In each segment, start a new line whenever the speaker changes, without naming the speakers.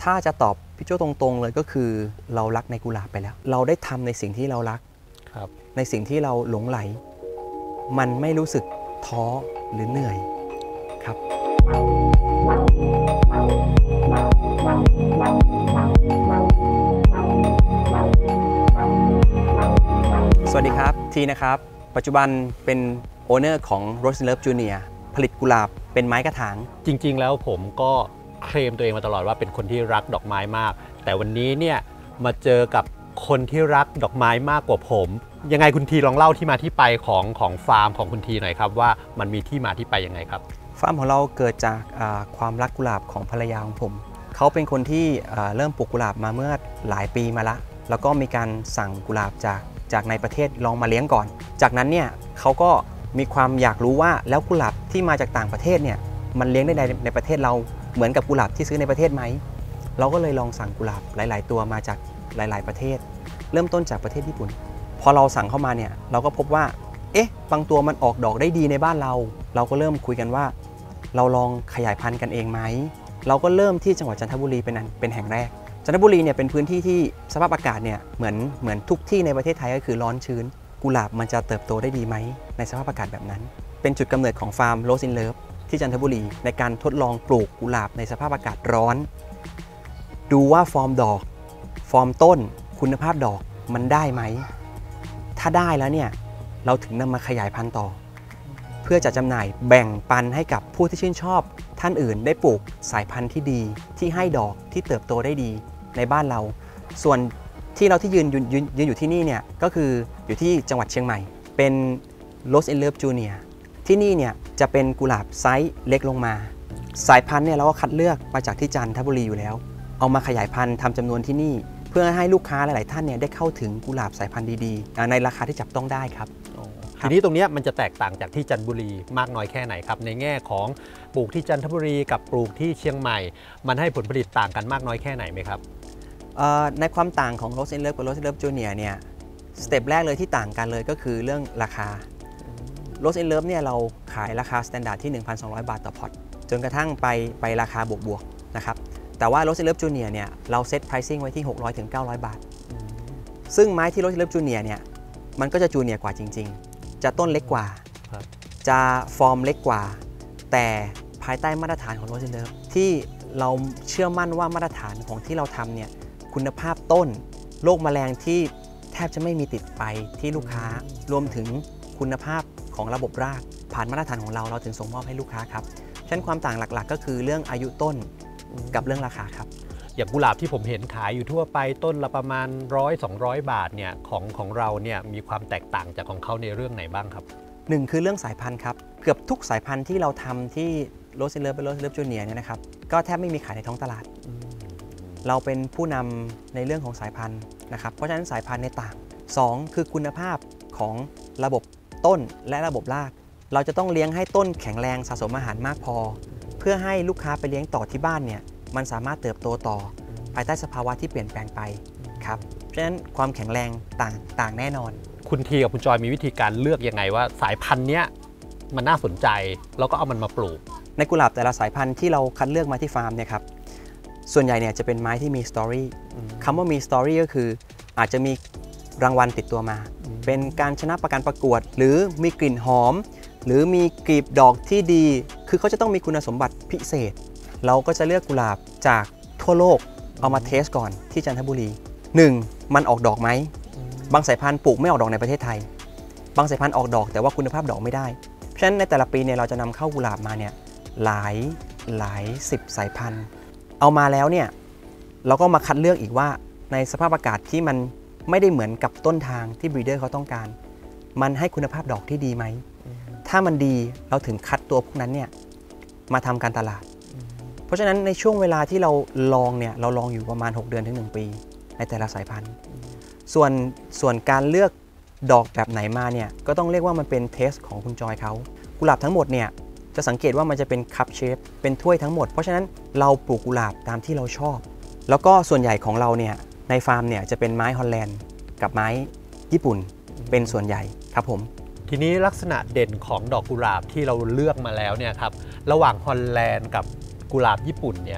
ถ้าจะตอบพี่โจ้ตรงๆเลยก็คือเรารักในกุหลาบไปแล้วเราได้ทำในสิ่งที่เรารักในสิ่งที่เราหลงไหลมันไม่รู้สึกท้อหรือเหนื่อยครับสวัสดีครับทีนะครับปัจจุบันเป็นโอเนอร์ของ Rose in Love Junior ผลิตกุหลาบเป็นไม้กระถาง
จริงๆแล้วผมก็เคลมตัวเองมาตลอดว่าเป็นคนที่รักดอกไม้มากแต่วันนี้เนี่ยมาเจอกับคนที่รักดอกไม้มากกว่าผมยังไงคุณทีลองเล่าที่มาที่ไปของฟาร์มของคุณทีหน่อยครับว่ามันมีที่มาที่ไปยังไงครับ
ฟาร์มของเราเกิดจากความรักกุหลาบของภรรยาของผมเขาเป็นคนที่เริ่มปลูกกุหลาบมาเมื่อหลายปีมาละแล้วก็มีการสั่งกุหลาบจากในประเทศลองมาเลี้ยงก่อนจากนั้นเนี่ยเขาก็มีความอยากรู้ว่าแล้วกุหลาบที่มาจากต่างประเทศเนี่ยมันเลี้ยงได้ในประเทศเราเหมือนกับกุหลาบที่ซื้อในประเทศไหมเราก็เลยลองสั่งกุหลาบหลายๆตัวมาจากหลายๆประเทศเริ่มต้นจากประเทศญี่ปุ่นพอเราสั่งเข้ามาเนี่ยเราก็พบว่าบางตัวมันออกดอกได้ดีในบ้านเราก็เริ่มคุยกันว่าเราลองขยายพันธุ์กันเองไหมเราก็เริ่มที่จังหวัดจันทบุรีเป็นแห่งแรกจันทบุรีเนี่ยเป็นพื้นที่ที่สภาพอากาศเนี่ยเหมือนทุกที่ในประเทศไทยก็คือร้อนชื้นกุหลาบมันจะเติบโตได้ดีไหมในสภาพอากาศแบบนั้นเป็นจุดกำเนิดของฟาร์ม Rose in Love ที่จันทบุรีในการทดลองปลูกกุหลาบในสภาพอากาศร้อนดูว่าฟอร์มดอกฟอร์มต้นคุณภาพดอกมันได้ไหมถ้าได้แล้วเนี่ยเราถึงนำมาขยายพันธุ์ต่อเพื่อจะจำหน่ายแบ่งปันให้กับผู้ที่ชื่นชอบท่านอื่นได้ปลูกสายพันธุ์ที่ดีที่ให้ดอกที่เติบโตได้ดีในบ้านเราส่วนที่เราที่ยืนอยู่ที่นี่เนี่ยก็คืออยู่ที่จังหวัดเชียงใหม่เป็น Rose in Love Junior ที่นี่เนี่ยจะเป็นกุหลาบไซส์เล็กลงมาสายพันธุ์เนี่ยเราก็คัดเลือกมาจากที่จันทบุรีอยู่แล้วเอามาขยายพันธุ์ทำจำนวนที่นี่เพื่อให้ลูกค้าหลายๆท่านเนี่ยได้เข้าถึงกุหลาบสายพันธุ์ดีๆในราคาที่จับต้องได้ครับ
ทีนี้ตรงนี้มันจะแตกต่างจากที่จันทบุรีมากน้อยแค่ไหนครับในแง่ของปลูกที่จันทบุรีกับปลูกที่เชียงใหม่มันให้ผลผลิตต่างกันมากน้อยแค่ไหนไหมครับ
ในความต่างของ Rose in Love กับ Rose in Love Junior เนี่ยสเต็ปแรกเลยที่ต่างกันเลยก็คือเรื่องราคา Rose in Love เนี่ยเราขายราคาสแตนดาร์ดที่ 1,200 บาทต่อพอตจนกระทั่งไปราคาบวกๆนะครับแต่ว่า Rose in Love Junior เนี่ยเราเซต pricing ไว้ที่ 600 ถึง 900 บาทซึ่งไม้ที่ Rose in Love Junior เนี่ยมันก็จะจูเนียร์กว่าจริงๆจะต้นเล็กกว่าจะฟอร์มเล็กกว่าแต่ภายใต้มาตรฐานของ Rose in Love ที่เราเชื่อมั่นว่ามาตรฐานของที่เราทำเนี่ยคุณภาพต้นโรคแมลงที่แทบจะไม่มีติดไปที่ลูกค้ารวมถึงคุณภาพของระบบรากผ่านมาตรฐานของเราถึงส่งมอบให้ลูกค้าครับฉะนั้นความต่างหลักๆก็คือเรื่องอายุต้นกับเรื่องราคาครับ
อย่างกุหลาบที่ผมเห็นขายอยู่ทั่วไปต้นละประมาณ100-200 บาทเนี่ยของเราเนี่ยมีความแตกต่างจากของเขาในเรื่องไหนบ้างครับ
1คือเรื่องสายพันธุ์ครับเกือบทุกสายพันธุ์ที่เราทำที่ Rose in Love และ Rose in Love Junior เนี่ยนะครับก็แทบไม่มีขายในท้องตลาดเราเป็นผู้นำในเรื่องของสายพันธุ์นะครับเพราะฉะนั้นสายพันธุ์ในต่าง2คือคุณภาพของระบบต้นและระบบรากเราจะต้องเลี้ยงให้ต้นแข็งแรงสะสมอาหารมากพอเพื่อให้ลูกค้าไปเลี้ยงต่อที่บ้านเนี่ยมันสามารถเติบโตต่อภายใต้สภาวะที่เปลี่ยนแปลงไปครับเพราะฉะนั้นความแข็งแรงต่างแน่นอน
คุณทีกับคุณจอยมีวิธีการเลือกยังไงว่าสายพันธุ์เนี้ยมันน่าสนใจแล้วก็เอามันมาปลูก
ในกุหลาบแต่ละสายพันธุ์ที่เราคัดเลือกมาที่ฟาร์มเนี่ยครับส่วนใหญ่เนี่ยจะเป็นไม้ที่มีสตอรี่คำว่ามีสตอรี่ก็คืออาจจะมีรางวัลติดตัวมาเป็นการชนะประกวดหรือมีกลิ่นหอมหรือมีกลีบดอกที่ดีคือเขาจะต้องมีคุณสมบัติพิเศษเราก็จะเลือกกุหลาบจากทั่วโลกเอามาเทสก่อนที่จันทบุรี 1. มันออกดอกไหมบางสายพันธุ์ปลูกไม่ออกดอกในประเทศไทยบางสายพันธุ์ออกดอกแต่ว่าคุณภาพดอกไม่ได้เพราะฉะนั้นในแต่ละปีเนี่ยเราจะนำเข้ากุหลาบมาเนี่ยหลาย10 สายพันธุ์เอามาแล้วเนี่ยเราก็มาคัดเลือกอีกว่าในสภาพอากาศที่มันไม่ได้เหมือนกับต้นทางที่บรีเดอร์เขาต้องการมันให้คุณภาพดอกที่ดีไหมถ้ามันดีเราถึงคัดตัวพวกนั้นเนี่ยมาทำการตลาดเพราะฉะนั้นในช่วงเวลาที่เราลองเนี่ยเราลองอยู่ประมาณ6 เดือนถึง1 ปีในแต่ละสายพันธุ์ส่วนการเลือกดอกแบบไหนมาเนี่ยก็ต้องเรียกว่ามันเป็นเทสของคุณจอยเขากุหลาบทั้งหมดเนี่ยจะสังเกตว่ามันจะเป็นคัพเชฟเป็นถ้วยทั้งหมดเพราะฉะนั้นเราปลูกกุหลาบตามที่เราชอบแล้วก็ส่วนใหญ่ของเราเนี่ยในฟาร์มเนี่ยจะเป็นไม้ฮอลแลนด์กับไม้ญี่ปุ่นเป็นส่วนใหญ่ครับผม
ทีนี้ลักษณะเด่นของดอกกุหลาบที่เราเลือกมาแล้วเนี่ยครับระหว่างฮอลแลนด์กับกุหลาบญี่ปุ่นเนี่ย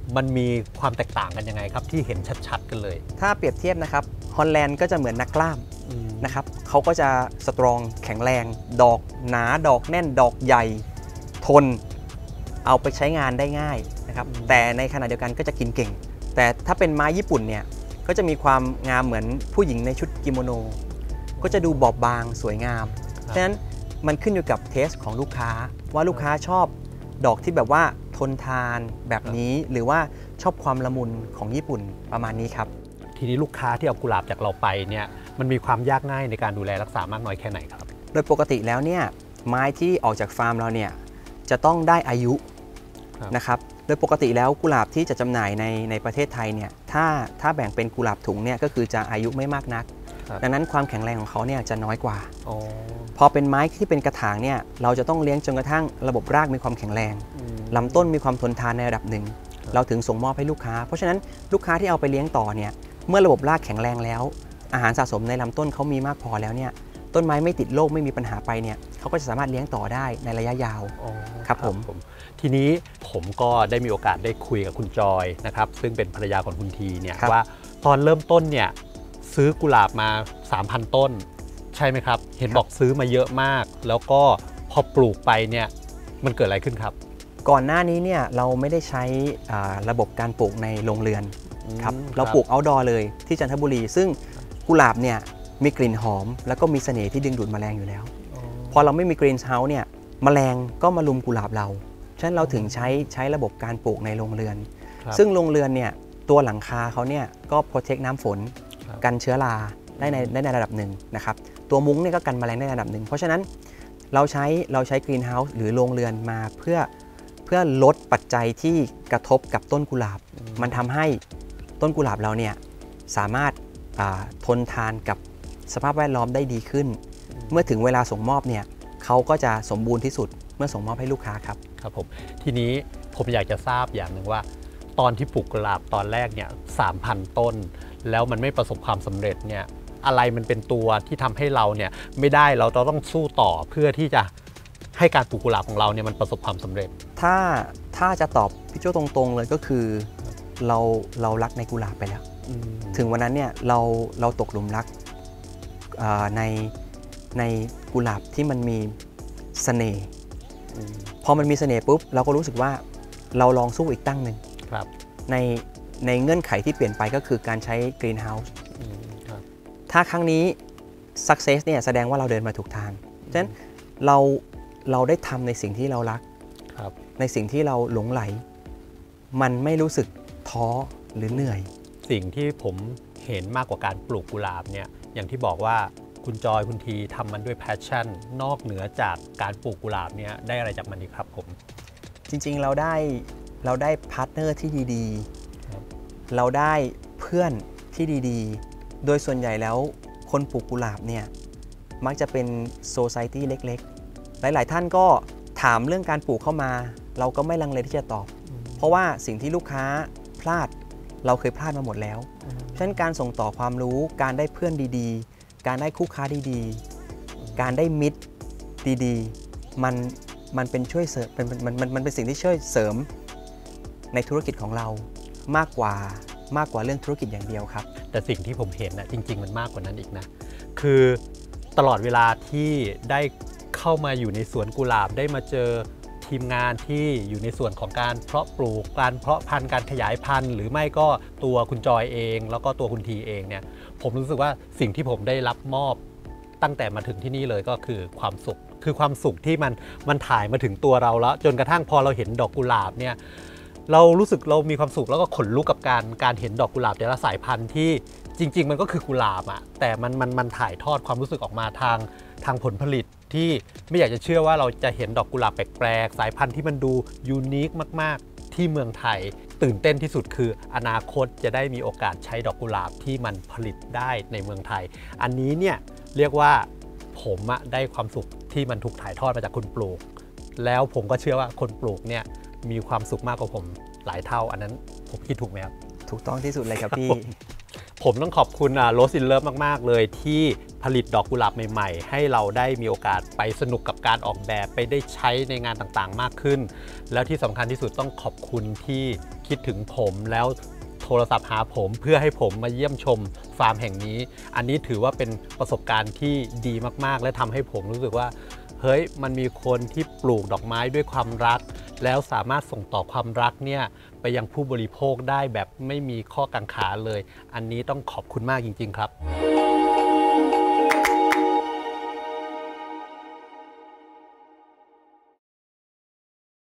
มันมีความแตกต่างกันยังไงครับที่เห็นชัดๆกันเลย
ถ้าเปรียบเทียบนะครับฮอลแลนด์ก็จะเหมือนนักกล้ามนะครับเขาก็จะสตรองแข็งแรง ดอกหนาดอกแน่นดอกใหญ่ทนเอาไปใช้งานได้ง่ายนะครับแต่ในขณะเดียวกันก็จะกินเก่งแต่ถ้าเป็นไม้ญี่ปุ่นเนี่ยก็จะมีความงามเหมือนผู้หญิงในชุดกิโมโนก็จะดูบอบบางสวยงามเพราะฉะนั้นมันขึ้นอยู่กับเทสของลูกค้าว่าลูกค้าชอบดอกที่แบบว่าทนทานแบบนี้หรือว่าชอบความละมุนของญี่ปุ่นประมาณนี้ครับ
ทีนี้ลูกค้าที่เอากุหลาบจากเราไปเนี่ยมันมีความยากง่ายในการดูแลรักษามากน้อยแค่ไหนครับ
โดยปกติแล้วเนี่ยไม้ที่ออกจากฟาร์มเราเนี่ยจะต้องได้อายุนะครับโดยปกติแล้วกุหลาบที่จะจำหน่ายในประเทศไทยเนี่ยถ้าแบ่งเป็นกุหลาบถุงเนี่ยก็คือจะอายุไม่มากนักดังนั้นความแข็งแรงของเขาเนี่ยจะน้อยกว่าพอเป็นไม้ที่เป็นกระถางเนี่ยเราจะต้องเลี้ยงจนกระทั่งระบบรากมีความแข็งแรงลำต้นมีความทนทานในระดับหนึ่งเราถึงส่งมอบให้ลูกค้าเพราะฉะนั้นลูกค้าที่เอาไปเลี้ยงต่อเนี่ยเมื่อระบบรากแข็งแรงแล้วอาหารสะสมในลำต้นเขามีมากพอแล้วเนี่ยต้นไม้ไม่ติดโรคไม่มีปัญหาไปเนี่ยเขาก็จะสามารถเลี้ยงต่อได้ในระยะยาวครับผม
ทีนี้ผมก็ได้มีโอกาสได้คุยกับคุณจอยนะครับซึ่งเป็นภรรยาของคุณทีเนี่ยว่าตอนเริ่มต้นเนี่ยซื้อกุหลาบมา 3,000 ต้นใช่ไหมครับเห็นบอกซื้อมาเยอะมากแล้วก็พอปลูกไปเนี่ยมันเกิดอะไรขึ้นครับ
ก่อนหน้านี้เนี่ยเราไม่ได้ใช้ระบบการปลูกในโรงเรือนครับเราปลูกเอาท์ดอร์เลยที่จันทบุรีซึ่งกุหลาบเนี่ยมีกลิ่นหอมแล้วก็มีเสน่ห์ที่ดึงดูดแมลงอยู่แล้วพอเราไม่มีกรีนเฮาส์เนี่ยแมลงก็มาลุมกุหลาบเราฉะนั้นเราถึงใช้ระบบการปลูกในโรงเรือนซึ่งโรงเรือนเนี่ยตัวหลังคาเขาเนี่ยก็โปรเทคน้ำฝนกันเชื้อราได้ในระดับหนึ่งนะครับตัวมุ้งเนี่ยก็กันแมลงได้ในระดับหนึ่งเพราะฉะนั้นเราใช้กรีนเฮาส์หรือโรงเรือนมาเพื่อลดปัจจัยที่กระทบกับต้นกุหลาบมันทำให้ต้นกุหลาบเราเนี่ยสามารถทนทานกับสภาพแวดล้อมได้ดีขึ้นเมื่อถึงเวลาส่งมอบเนี่ยเขาก็จะสมบูรณ์ที่สุดเมื่อส่งมอบให้ลูกค้าครับ
ครับผมทีนี้ผมอยากจะทราบอย่างหนึ่งว่าตอนที่ปลูกกุหลาบตอนแรกเนี่ย 3,000 ต้นแล้วมันไม่ประสบความสำเร็จเนี่ยอะไรมันเป็นตัวที่ทำให้เราเนี่ยไม่ได้เราต้องสู้ต่อเพื่อที่จะให้การปลูกกุหลาบของเราเนี่ยมันประสบความสำเร็จ
ถ้าจะตอบพี่โจ้ตรงๆเลยก็คือเรารักในกุหลาบไปแล้วถึงวันนั้นเนี่ยเราตกหลุมรักในกุหลาบที่มันมีเสน่ห์พอมันมีเสน่ห์ปุ๊บเราก็รู้สึกว่าเราลองสู้อีกตั้งหนึ่งในเงื่อนไขที่เปลี่ยนไปก็คือการใช้กรีนเฮาส์ถ้าครั้งนี้ success เนี่ยแสดงว่าเราเดินมาถูกทางฉะนั้นเราได้ทำในสิ่งที่เรารักในสิ่งที่เราหลงไหลมันไม่รู้สึกท้อหรือเหนื่อย
สิ่งที่ผมเห็นมากกว่าการปลูกกุหลาบเนี่ยอย่างที่บอกว่าคุณจอยคุณทีทำมันด้วยแพชชั่นนอกเหนือจากการปลูกกุหลาบเนี่ยได้อะไรจากมันดีครับผม
จริงๆเราได้พาร์ทเนอร์ที่ดีๆเราได้เพื่อนที่ดีๆโดยส่วนใหญ่แล้วคนปลูกกุหลาบเนี่ยมักจะเป็นโซไซตี้เล็กๆหลายๆท่านก็ถามเรื่องการปลูกเข้ามาเราก็ไม่ลังเลที่จะตอบเพราะว่าสิ่งที่ลูกค้าพลาดเราเคยพลาดมาหมดแล้วฉะนั้นการส่งต่อความรู้การได้เพื่อนดีๆการได้คู่ค้าดีๆการได้มิตรดีๆมันเป็นช่วยเสริมมันเป็นสิ่งที่ช่วยเสริมในธุรกิจของเรามากกว่าเรื่องธุรกิจอย่างเดียวครับ
แต่สิ่งที่ผมเห็นนะจริงๆมันมากกว่านั้นอีกนะคือตลอดเวลาที่ได้เข้ามาอยู่ในสวนกุหลาบได้มาเจอทีมงานที่อยู่ในส่วนของการเพาะปลูกการเพาะพันธุ์การขยายพันธุ์หรือไม่ก็ตัวคุณจอยเองแล้วก็ตัวคุณทีเองเนี่ยผมรู้สึกว่าสิ่งที่ผมได้รับมอบตั้งแต่มาถึงที่นี่เลยก็คือความสุขที่มันถ่ายมาถึงตัวเราแล้วจนกระทั่งพอเราเห็นดอกกุหลาบเนี่ยเรารู้สึกเรามีความสุขแล้วก็ขนลุกกับการเห็นดอกกุหลาบแต่ละสายพันธุ์ที่จริงๆมันก็คือกุหลาบอะแต่มันถ่ายทอดความรู้สึกออกมาทางผลผลิตที่ไม่อยากจะเชื่อว่าเราจะเห็นดอกกุหลาบแปลกๆสายพันธุ์ที่มันดูยูนิคมากๆที่เมืองไทยตื่นเต้นที่สุดคืออนาคตจะได้มีโอกาสใช้ดอกกุหลาบที่มันผลิตได้ในเมืองไทยอันนี้เนี่ยเรียกว่าผมได้ความสุขที่มันถูกถ่ายทอดมาจากคนปลูกแล้วผมก็เชื่อว่าคนปลูกเนี่ยมีความสุขมากกว่าผมหลายเท่าอันนั้นผมคิดถูกไหมครับ
ถูกต้องที่สุดเลยครับพี่
ผมต้องขอบคุณโรสอินเลิฟมากๆเลยที่ผลิตดอกกุหลาบใหม่ๆให้เราได้มีโอกาสไปสนุกกับการออกแบบไปได้ใช้ในงานต่างๆมากขึ้นแล้วที่สำคัญที่สุดต้องขอบคุณที่คิดถึงผมแล้วโทรศัพท์หาผมเพื่อให้ผมมาเยี่ยมชมฟาร์มแห่งนี้อันนี้ถือว่าเป็นประสบการณ์ที่ดีมากๆและทำให้ผมรู้สึกว่าเฮ้ยมันมีคนที่ปลูกดอกไม้ด้วยความรักแล้วสามารถส่งต่อความรักเนี่ยไปยังผู้บริโภคได้แบบไม่มีข้อกังขาเลยอันนี้ต้องขอบคุณมากจริงๆครับ